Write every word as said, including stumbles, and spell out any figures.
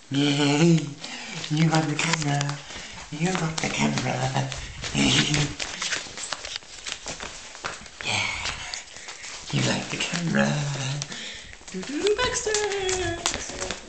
You got the camera. You got the camera. Yeah. You like the camera. Do-do-do, Baxter.